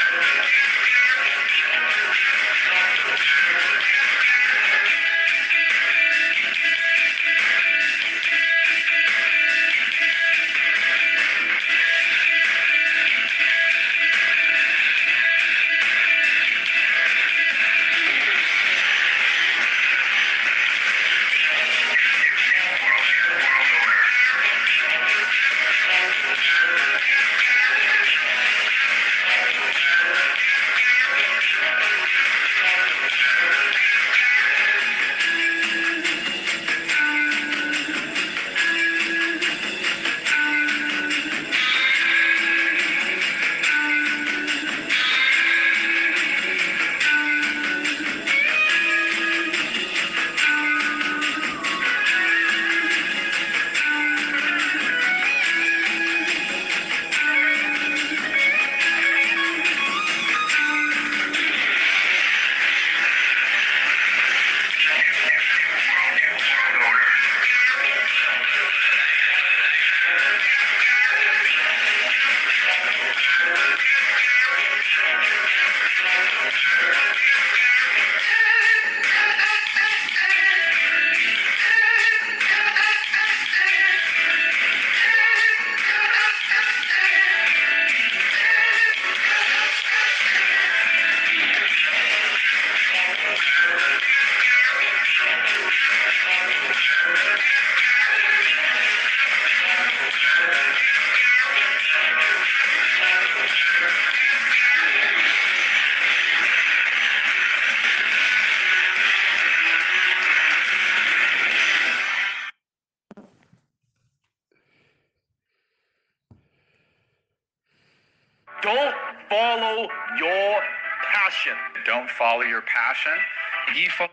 Don't follow your passion. Don't follow your passion. Ye fo-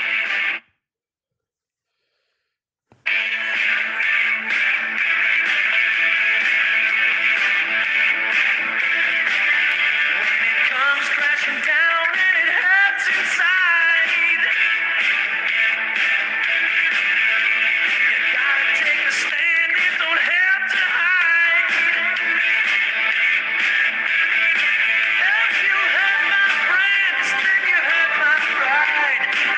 Comes crashing down and it hurts inside. You gotta take a stand, it don't have to hide. If you hurt my friends, then you hurt my pride.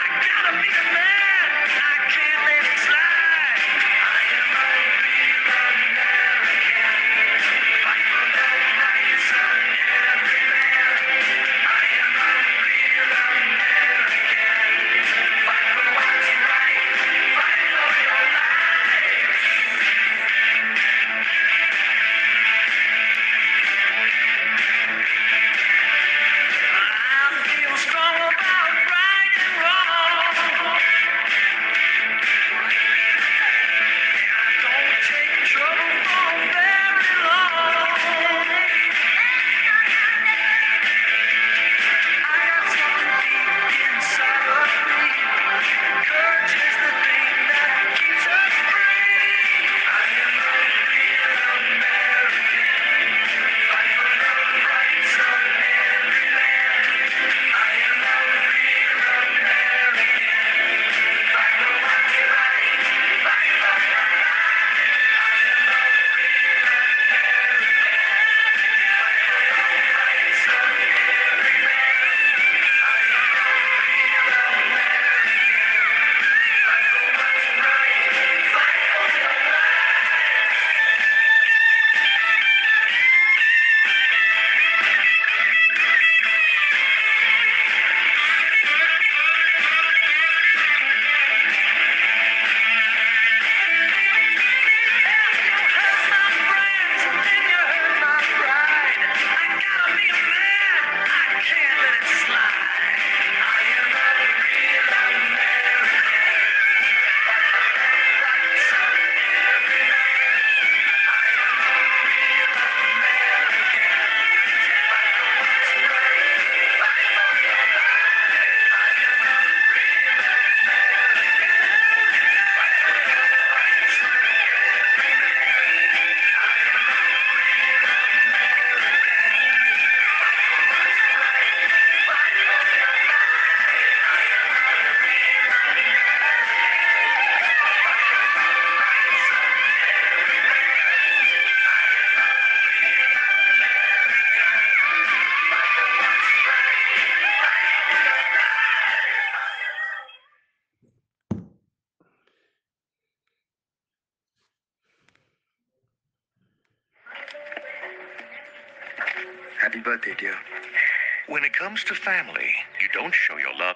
Happy birthday, dear. When it comes to family, you don't show your love.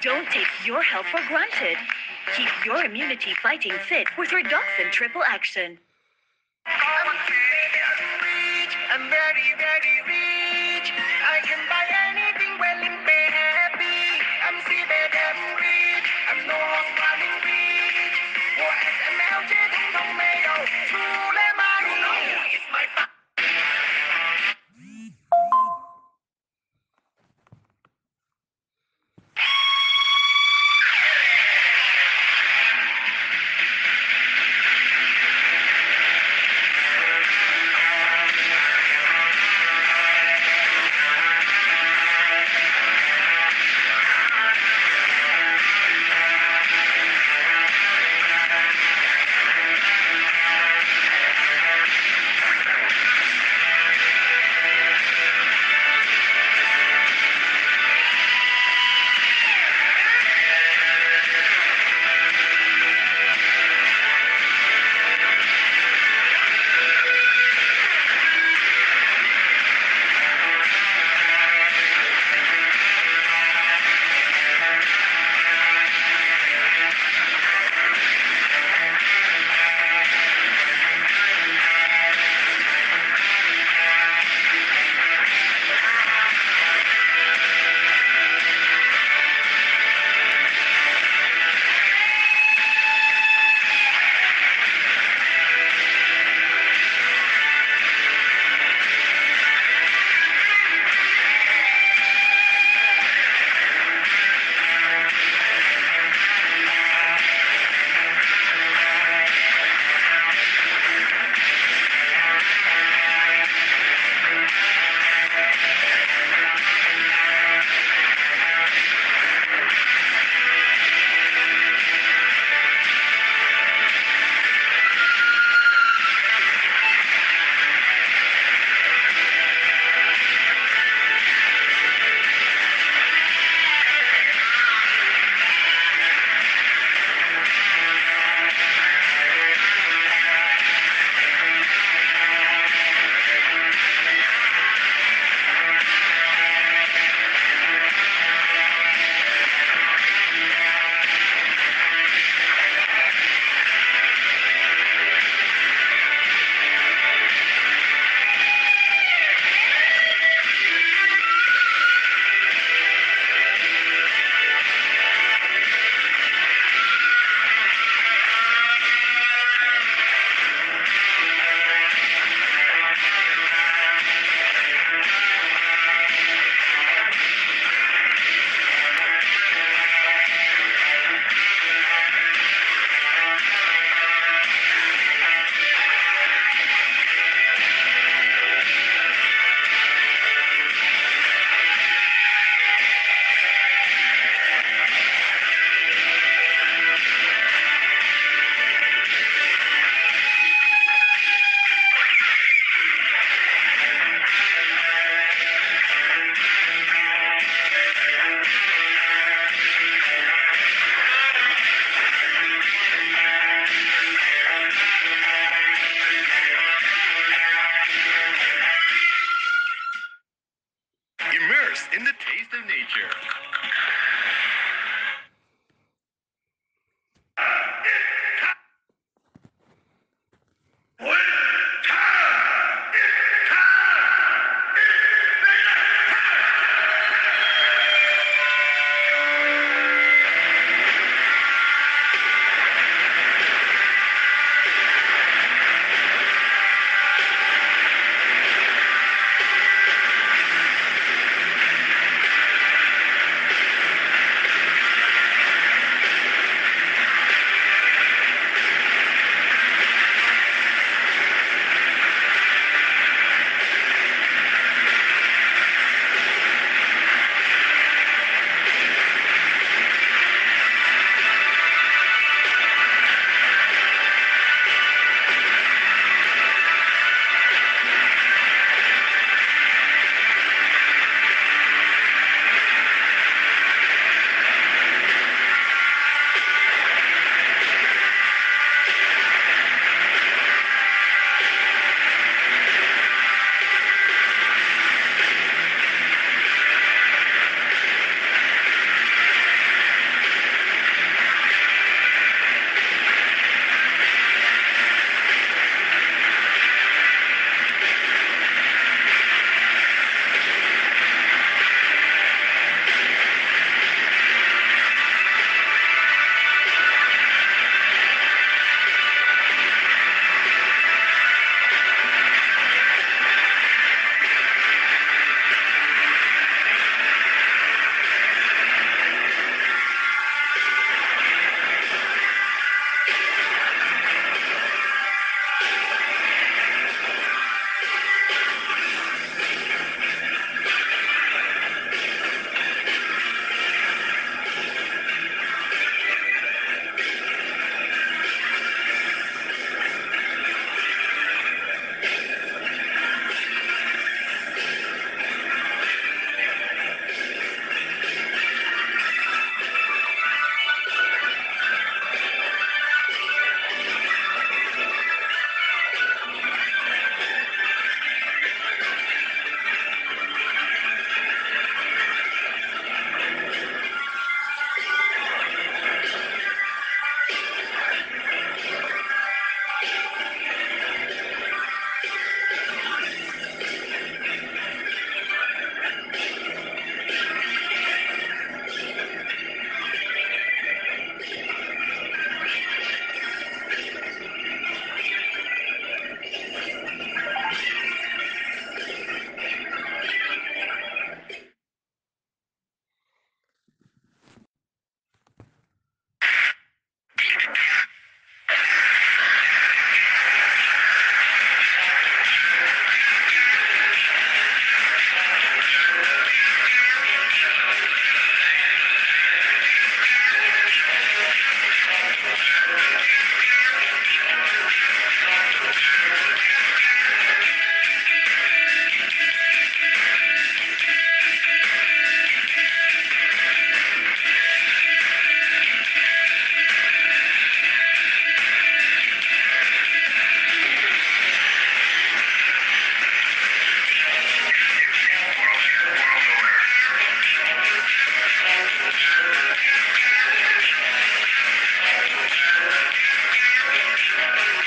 Don't take your health for granted. Keep your immunity fighting fit with Redoxon Triple Action. I'm very, very rich. I can buy anything well and be happy. I'm super damn rich. I'm no running rich. What SML did no mayo. True lemon. It's my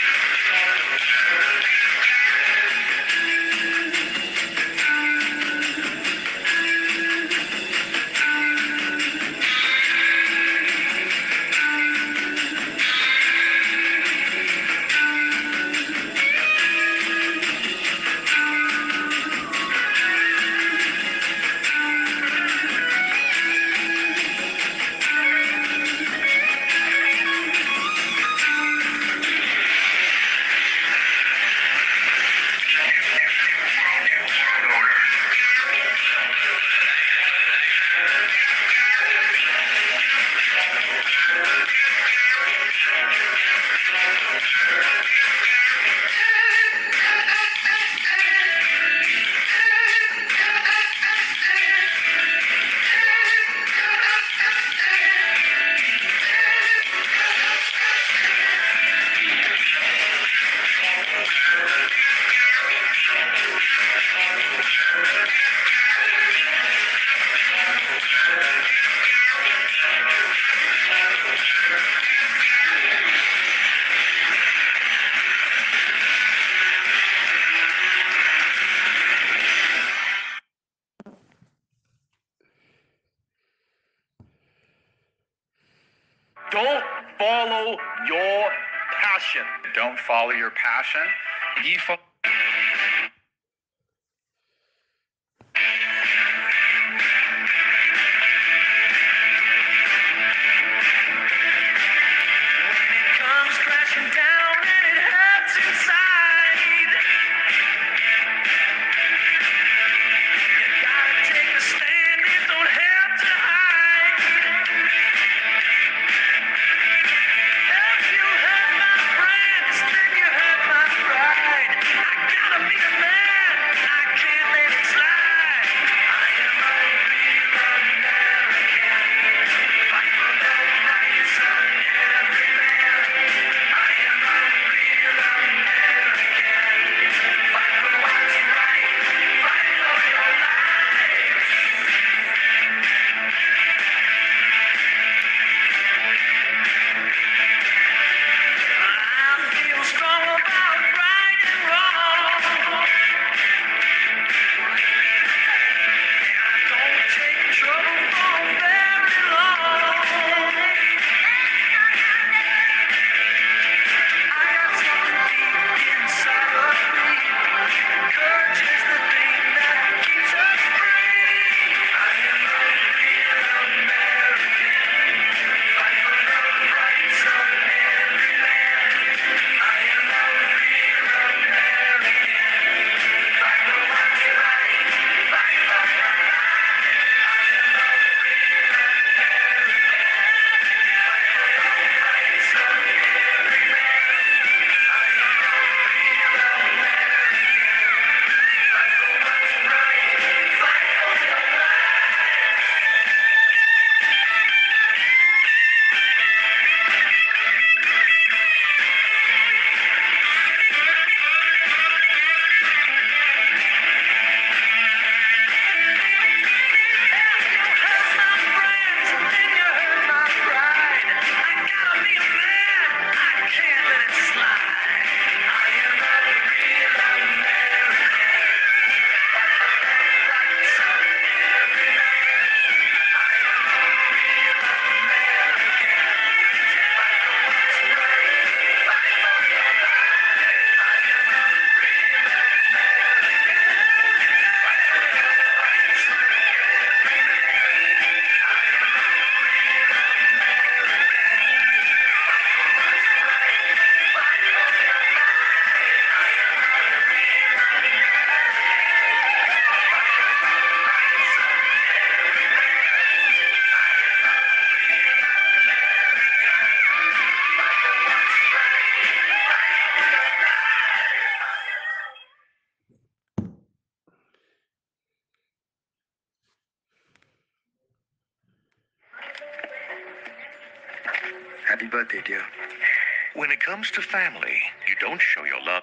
Don't follow your passion. Don't follow your passion. Ye follow. Comes crashing down and it hurts inside. You gotta take a stand, it don't have to hide. If you hurt my friends, then you hurt my pride. I gotta be a man, I can't let it slide. I am a real American, fight for the rights of every man. I am a real American, fight for what's right, fight for your life. I feel strong about right and wrong. I don't take trouble for very long. I got something deep inside of me. Courage is the thing that keeps us free. I am a real American, fight for the rights of every man. I am a real American, fight for what's right, fight for your life. I am a real American, fight for the rights of every man. I am a real American, fight for what's right, fight for your life. If you hurt my friends, then you hurt my pride. I gotta be a man, I can't let it slide. I am a real American, fight for the rights of every man. I am a real American, fight for what's right, fight for your life. I am a real American, fight for the rights of every man. I am a real American, fight for what's right, fight for your life. I am a real American, fight for the rights of every man. I am a real American, fight for what's right, fight for your life. Happy birthday, dear. When it comes to family, you don't show your love.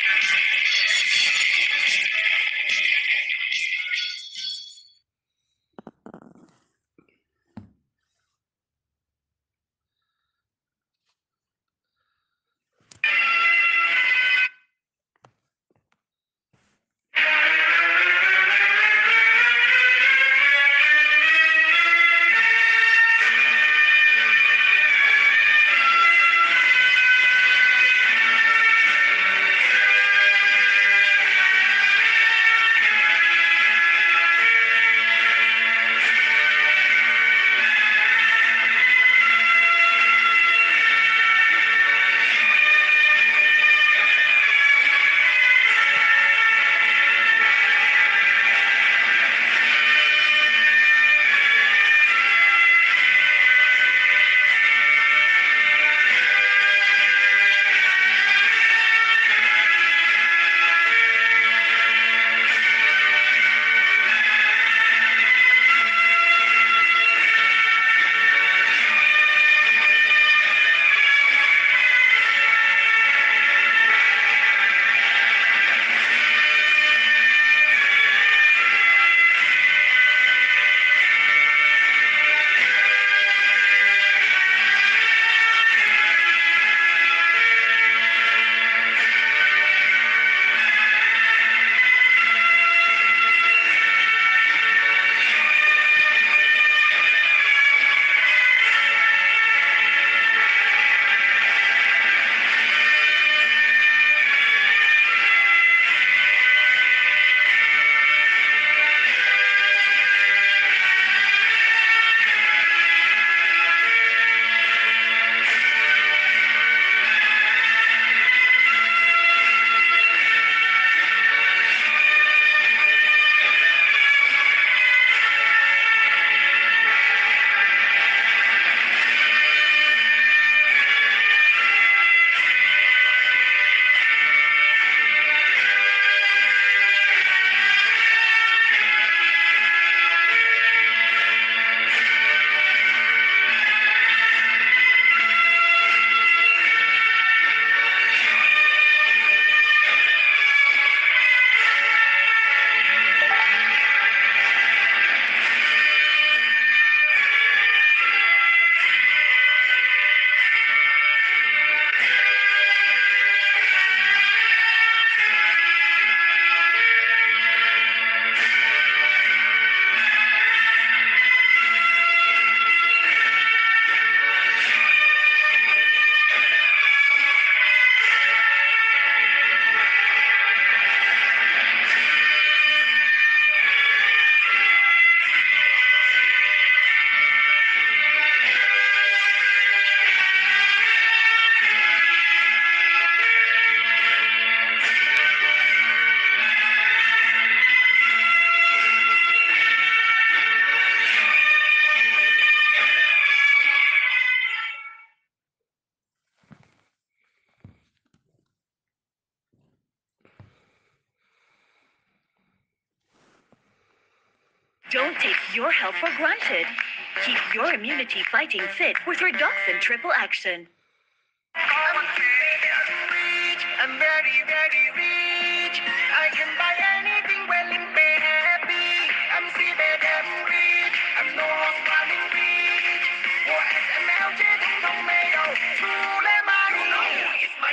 Don't take your health for granted. Keep your immunity fighting fit with Redoxon Triple Action. I'm very, very rich. I can buy anything well and be happy. I'm super damn rich. I'm no running rich. Or SML 这通通没有，除了马路路 is my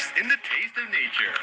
delicious in the taste of nature.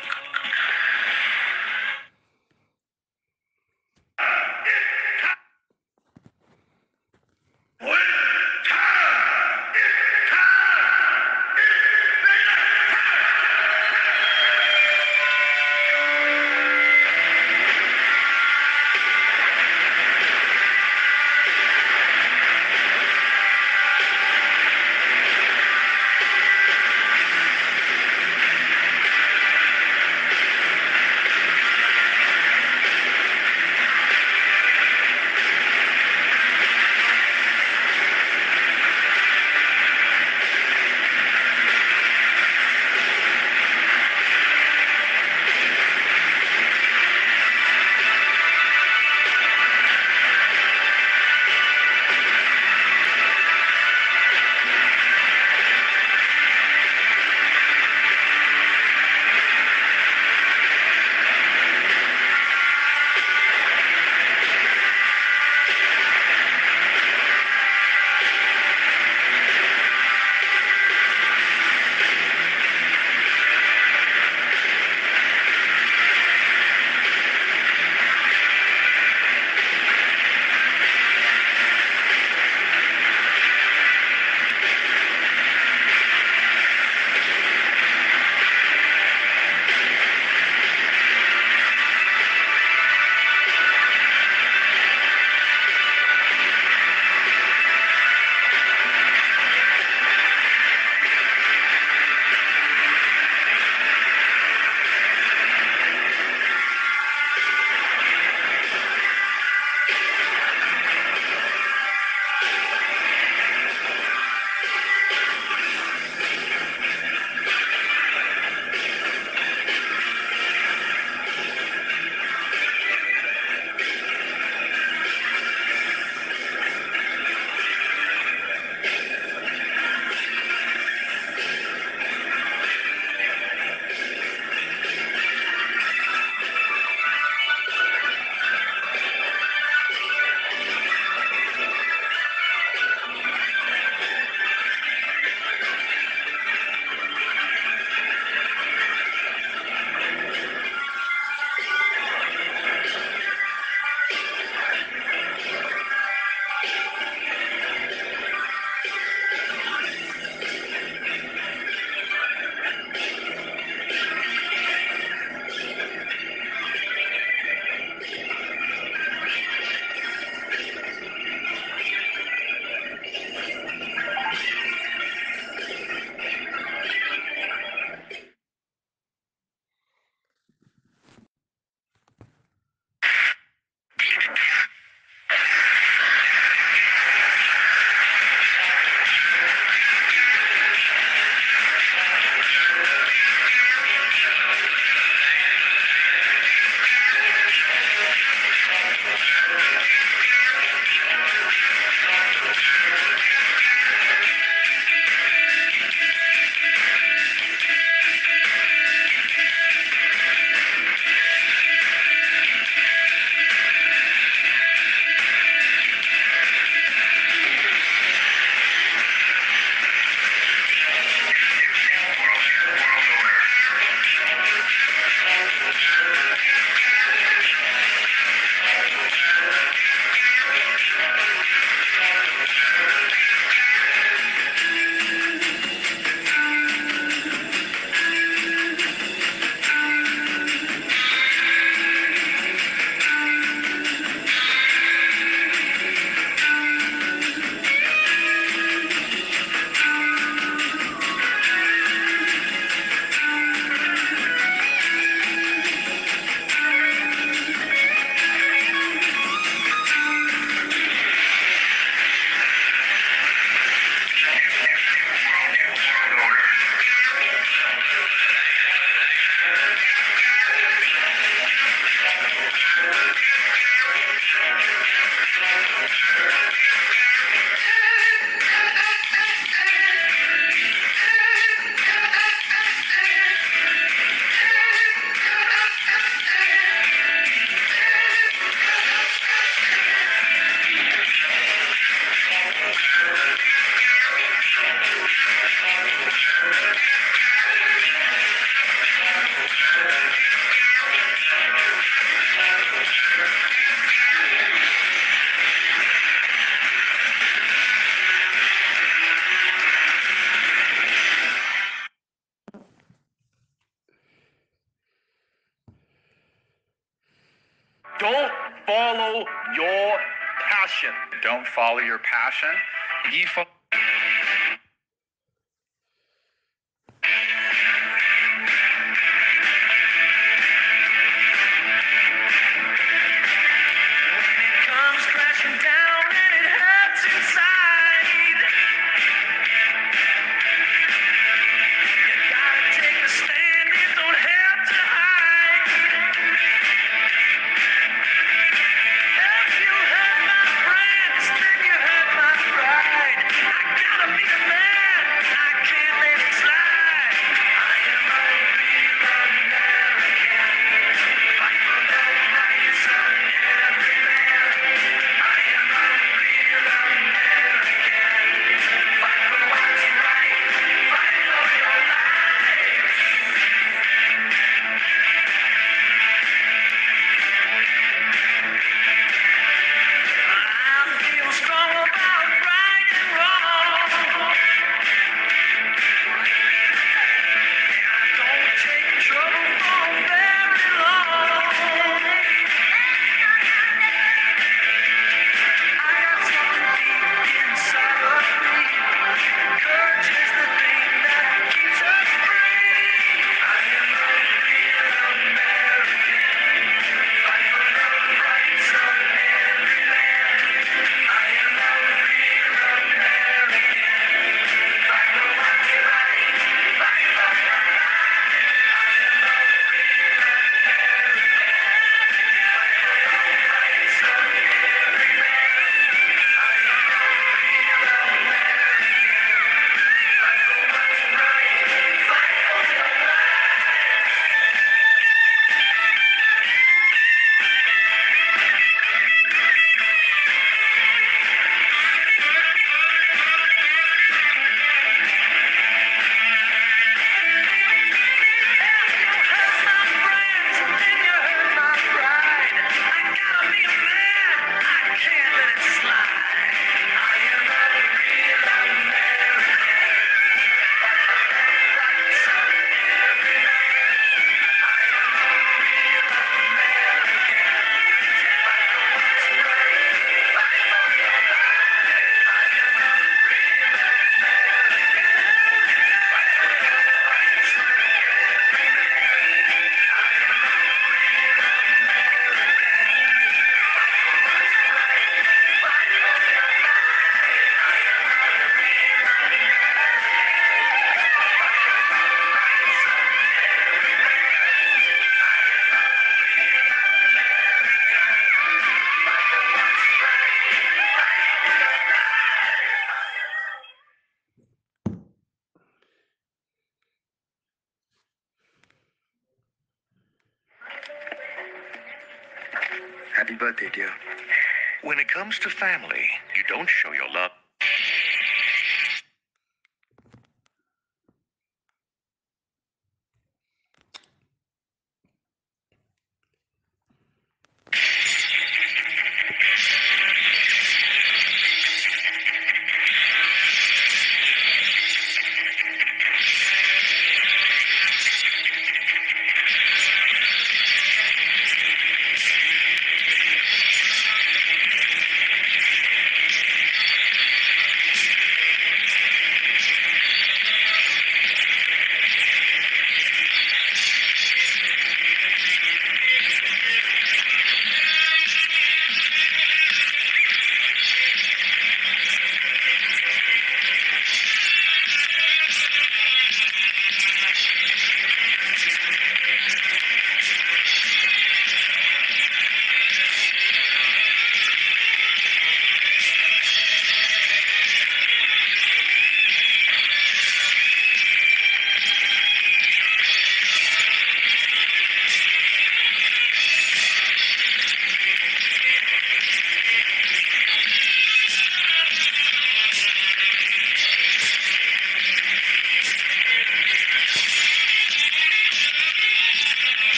follow your passion. Don't follow your passion. Ye follow. When it comes crashing down and it hurts inside, you gotta take a stand, it don't have to hide. If you hurt my friends, then you hurt my pride. I gotta be a man, I can't let it slide. I am a real American, fight for the rights of every man. I am a real American, fight for what's right, fight for your life. I feel strong about right and wrong. I don't take trouble for very long. I got something deep inside of me. Courage is the thing that keeps us free. I am a real American, fight for the rights of every man. I am a real American, fight for what's right, fight for your life. I am a real American, fight for the rights of every man. I am a real American, fight for what's right, fight for your life. If you hurt my friends, then you hurt my pride. I gotta be a man, I can't let it slide. I am a real American, fight for the rights of every man. I am a real American, fight for what's right, fight for your life. I am a real American, fight for the rights of every man. I am a real American, fight for what's right, fight for your life. I am a real American, fight for the rights of every man. I am a real American, fight for what's right, fight for your life. Happy birthday, dear. When it comes to family, you don't show your love.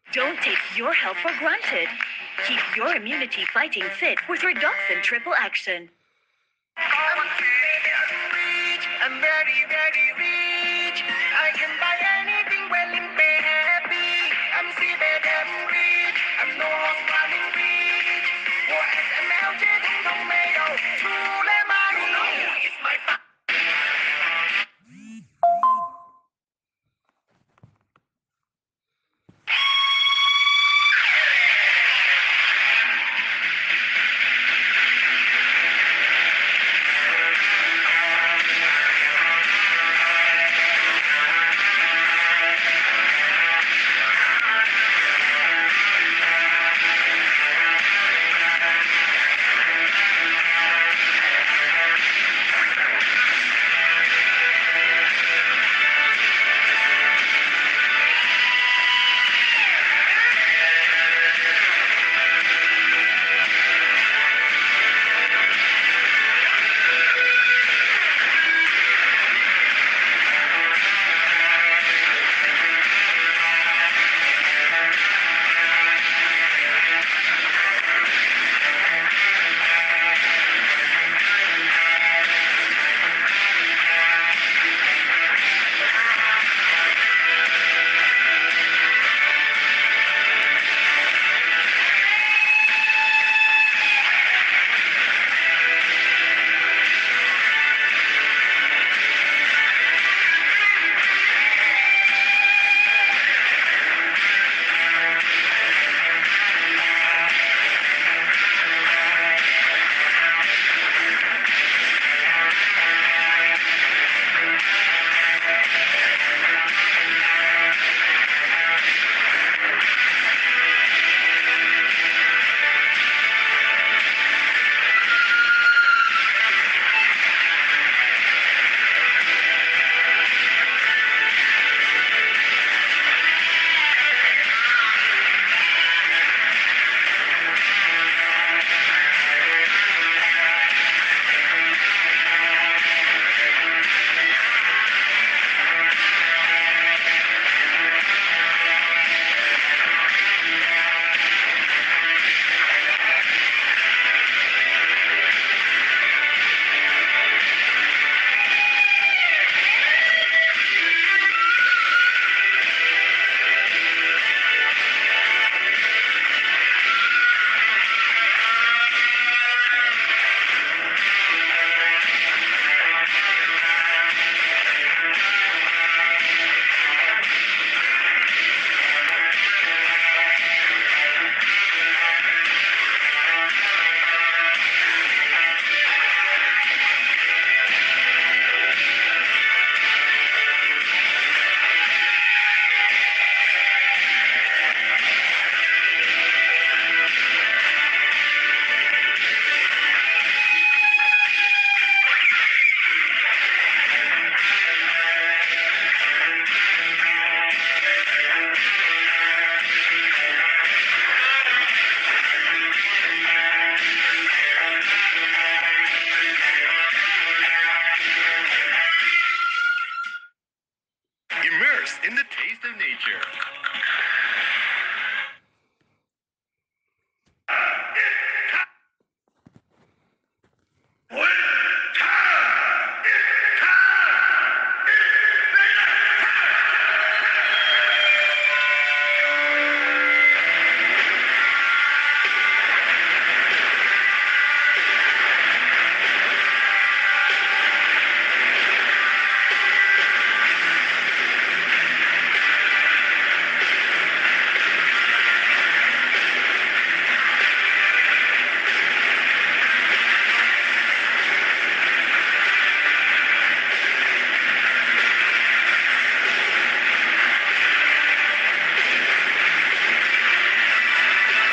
Don't take your health for granted. Keep your immunity fighting fit with Redoxon Triple Action. I'm very, very rich. I can buy anything well and be happy. I'm super damn rich. I'm no running rich. What am melted in tomato?